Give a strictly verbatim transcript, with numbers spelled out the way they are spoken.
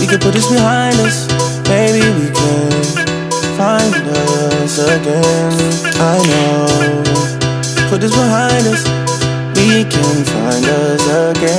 can put this behind us. Maybe we can find us again. I know, put this behind us. We can find us again.